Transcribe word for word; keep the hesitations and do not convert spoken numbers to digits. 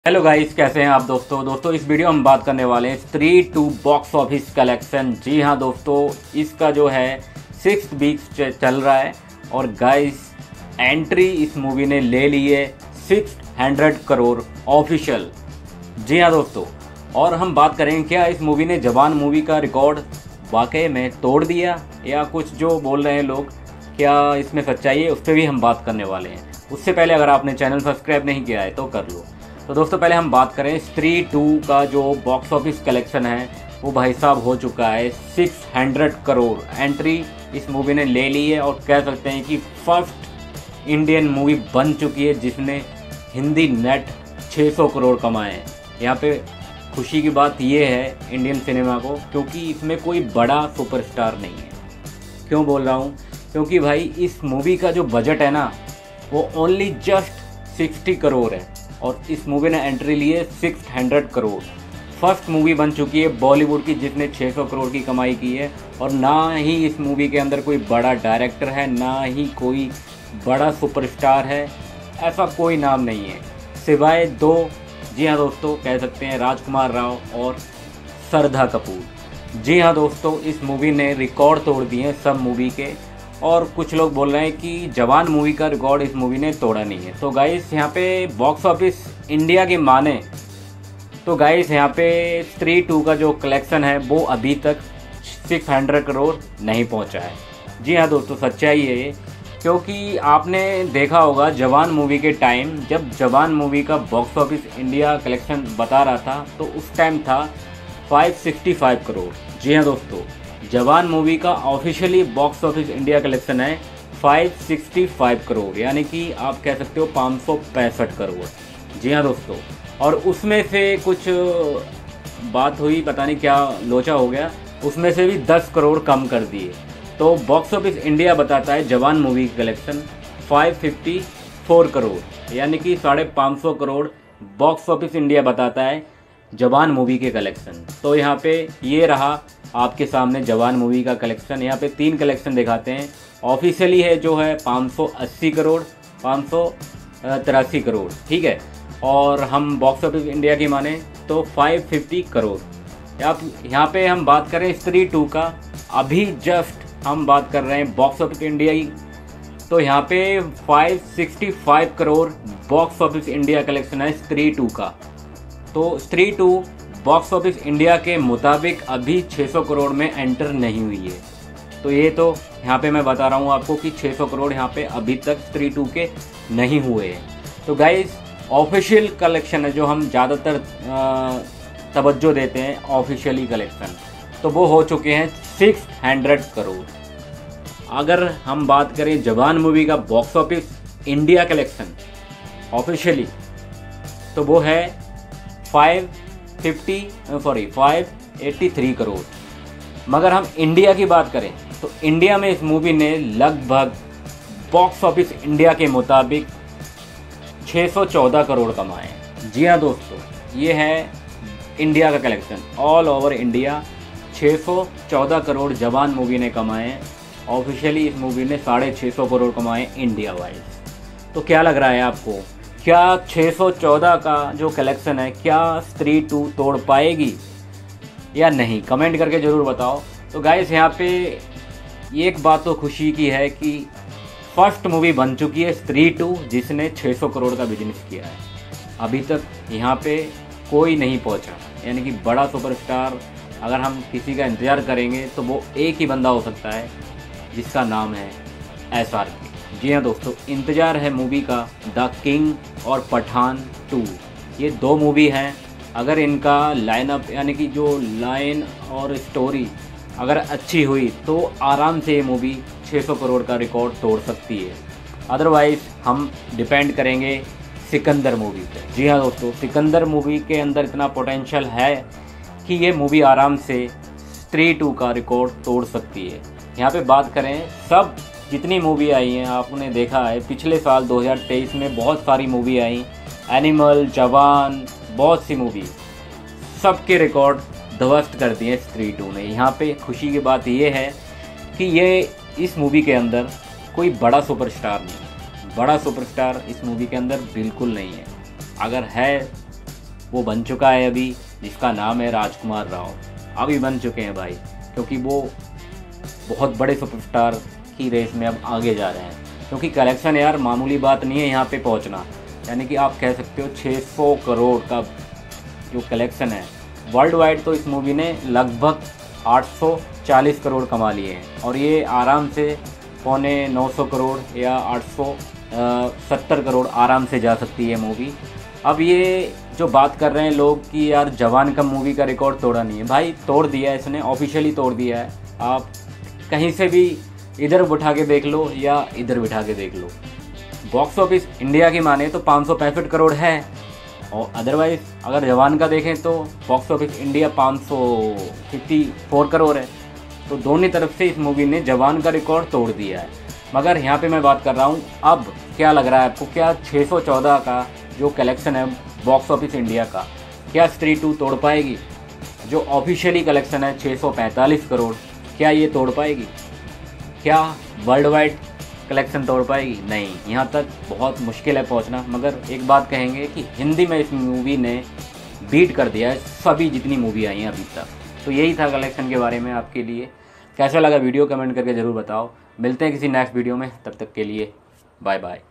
Hello guys, कैसे हैं आप दोस्तों दोस्तों इस वीडियो में हम बात करने वाले हैं Stree two box office collection. जी हाँ दोस्तों, इसका जो है सिक्स वीक्स चल रहा है और गाइस एंट्री इस मूवी ने ले ली है सिक्स हंड्रेड करोड़ ऑफिशियल। जी हाँ दोस्तों, और हम बात करेंगे क्या इस मूवी ने जवान मूवी का रिकॉर्ड वाकई में तोड़ दिया या कुछ जो बोल रहे हैं लोग, क्या इसमें सच्चाई है, उस पर भी हम बात करने वाले हैं। उससे पहले अगर आपने चैनल सब्सक्राइब नहीं किया है तो कर लो। तो दोस्तों पहले हम बात करें स्त्री टू का जो बॉक्स ऑफिस कलेक्शन है वो भाई साहब हो चुका है सिक्स हंड्रेड करोड़। एंट्री इस मूवी ने ले ली है और कह सकते हैं कि फर्स्ट इंडियन मूवी बन चुकी है जिसने हिंदी नेट छह सौ करोड़ कमाए हैं। यहाँ पे खुशी की बात ये है इंडियन सिनेमा को, क्योंकि इसमें कोई बड़ा सुपरस्टार नहीं है। क्यों बोल रहा हूँ? क्योंकि भाई इस मूवी का जो बजट है ना वो ओनली जस्ट सिक्सटी करोड़ है और इस मूवी ने एंट्री ली है six hundred crore. First movie बन चुकी है बॉलीवुड की जिसने छह सौ करोड़ की कमाई की है और ना ही इस मूवी के अंदर कोई बड़ा डायरेक्टर है, ना ही कोई बड़ा सुपरस्टार है। ऐसा कोई नाम नहीं है सिवाय दो, जी हाँ दोस्तों, कह सकते हैं राजकुमार राव और श्रद्धा कपूर। जी हाँ दोस्तों, इस मूवी ने रिकॉर्ड तोड़ दिए हैं सब मूवी के, और कुछ लोग बोल रहे हैं कि जवान मूवी का रिकॉर्ड इस मूवी ने तोड़ा नहीं है। तो गाइस यहाँ पे बॉक्स ऑफिस इंडिया की माने तो गाइस यहाँ पे स्त्री टू का जो कलेक्शन है वो अभी तक सिक्स हंड्रेड करोड़ नहीं पहुँचा है। जी हाँ दोस्तों, सच्चाई है ये, क्योंकि आपने देखा होगा जवान मूवी के टाइम, जब जवान मूवी का बॉक्स ऑफिस इंडिया कलेक्शन बता रहा था तो उस टाइम था फाइव सिक्सटी फाइव करोड़। जी हाँ दोस्तों, जवान मूवी का officially box office India collection है फाइव सिक्सटी फाइव करोड़, यानी कि आप कह सकते हो पाँच सौ पैंसठ करोड़। जी हाँ दोस्तों, और उसमें से कुछ बात हुई, पता नहीं क्या लोचा हो गया, उसमें से भी दस करोड़ कम कर दिए। तो बॉक्स ऑफिस इंडिया बताता है जवान मूवी की collection five fifty four crore, यानी कि साढ़े पाँच सौ करोड़ बॉक्स ऑफिस इंडिया बताता है जवान मूवी के कलेक्शन। तो यहाँ पे ये रहा आपके सामने जवान मूवी का कलेक्शन। यहाँ पे तीन कलेक्शन दिखाते हैं। ऑफिशियली है जो है पाँच सौ अस्सी करोड़, पाँच सौ तिरासी करोड़, ठीक है, और हम बॉक्स ऑफिस इंडिया की माने तो फाइव फिफ्टी करोड़। आप यहाँ पे हम बात करें स्त्री टू का, अभी जस्ट हम बात कर रहे हैं बॉक्स ऑफिस इंडिया की, तो यहाँ पे five sixty five crore box office India collection है स्त्री टू का। तो स्त्री टू बॉक्स ऑफिस इंडिया के मुताबिक अभी छह सौ करोड़ में एंटर नहीं हुई है। तो ये तो यहाँ पे मैं बता रहा हूँ आपको कि छह सौ करोड़ यहाँ पे अभी तक स्त्री टू के नहीं हुए हैं। तो गाइस ऑफिशियल कलेक्शन है जो हम ज़्यादातर तवज्जो देते हैं, ऑफिशियली कलेक्शन, तो वो हो चुके हैं सिक्स हंड्रेड करोड़। अगर हम बात करें जवान मूवी का box office India collection officially, तो वो है five fifty sorry five eighty three crore. मगर हम इंडिया की बात करें तो इंडिया में इस मूवी ने लगभग बॉक्स ऑफिस इंडिया के मुताबिक छह सौ चौदह करोड़ कमाए हैं। जी हाँ दोस्तों, ये है इंडिया का कलेक्शन, ऑल ओवर इंडिया छह सौ चौदह करोड़ जवान मूवी ने कमाए हैं। ऑफिशियली इस मूवी ने साढ़े छः सौ करोड़ कमाए इंडिया वाइज। तो क्या लग रहा है आपको, क्या छह सौ चौदह का जो कलेक्शन है क्या स्त्री टू तोड़ पाएगी या नहीं? कमेंट करके ज़रूर बताओ। तो गाइस यहाँ पे एक बात तो खुशी की है कि फर्स्ट मूवी बन चुकी है स्त्री टू जिसने छह सौ करोड़ का बिजनेस किया है। अभी तक यहाँ पे कोई नहीं पहुँचा, यानी कि बड़ा सुपरस्टार अगर हम किसी का इंतज़ार करेंगे तो वो एक ही बंदा हो सकता है जिसका नाम है एस आर के। जी हाँ दोस्तों, इंतज़ार है मूवी का द किंग और पठान टू। ये दो मूवी हैं, अगर इनका लाइनअप यानी कि जो लाइन और स्टोरी अगर अच्छी हुई तो आराम से ये मूवी छह सौ करोड़ का रिकॉर्ड तोड़ सकती है। अदरवाइज़ हम डिपेंड करेंगे सिकंदर मूवी पे। जी हाँ दोस्तों, सिकंदर मूवी के अंदर इतना पोटेंशियल है कि ये मूवी आराम से स्त्री टू का रिकॉर्ड तोड़ सकती है। यहाँ पे बात करें सब जितनी मूवी आई हैं, आपने देखा है पिछले साल दो हज़ार तेईस में बहुत सारी मूवी आई, एनिमल, जवान, बहुत सी मूवी, सबके रिकॉर्ड ध्वस्त कर दिए स्त्री टू ने। यहाँ पे खुशी की बात ये है कि ये इस मूवी के अंदर कोई बड़ा सुपरस्टार नहीं, बड़ा सुपरस्टार इस मूवी के अंदर बिल्कुल नहीं है। अगर है वो बन चुका है अभी, जिसका नाम है राजकुमार राव। अभी बन चुके हैं भाई, क्योंकि वो बहुत बड़े सुपरस्टार की रेस में अब आगे जा रहे हैं। क्योंकि कलेक्शन यार मामूली बात नहीं है यहाँ पे पहुँचना, यानी कि आप कह सकते हो छह सौ करोड़ का जो कलेक्शन है वर्ल्ड वाइड, तो इस मूवी ने लगभग आठ सौ चालीस करोड़ कमा लिए हैं। और ये आराम से पौने नौ सौ करोड़ या आठ सौ सत्तर करोड़ आराम से जा सकती है मूवी। अब ये जो बात कर रहे हैं लोग कि यार जवान का मूवी का रिकॉर्ड तोड़ा नहीं है, भाई तोड़ दिया है इसने, ऑफिशियली तोड़ दिया है। आप कहीं से भी इधर उठा के देख लो या इधर बिठा के देख लो, बॉक्स ऑफिस इंडिया की माने तो पाँच सौ पैंसठ करोड़ है, और अदरवाइज़ अगर जवान का देखें तो बॉक्स ऑफिस इंडिया पाँच सौ चौवन करोड़ है। तो दोनों तरफ से इस मूवी ने जवान का रिकॉर्ड तोड़ दिया है। मगर यहाँ पे मैं बात कर रहा हूँ, अब क्या लग रहा है आपको, क्या छह सौ चौदह का जो कलेक्शन है बॉक्स ऑफिस इंडिया का, क्या स्त्री टू तोड़ पाएगी? जो ऑफिशियली कलेक्शन है छह सौ पैंतालीस करोड़, क्या ये तोड़ पाएगी? क्या वर्ल्ड वाइड कलेक्शन तोड़ पाएगी? नहीं, यहाँ तक बहुत मुश्किल है पहुँचना। मगर एक बात कहेंगे कि हिंदी में इस मूवी ने बीट कर दिया है सभी जितनी मूवी आई हैं अभी तक। तो यही था कलेक्शन के बारे में आपके लिए। कैसा लगा वीडियो कमेंट करके ज़रूर बताओ। मिलते हैं किसी नेक्स्ट वीडियो में, तब तक के लिए बाय बाय।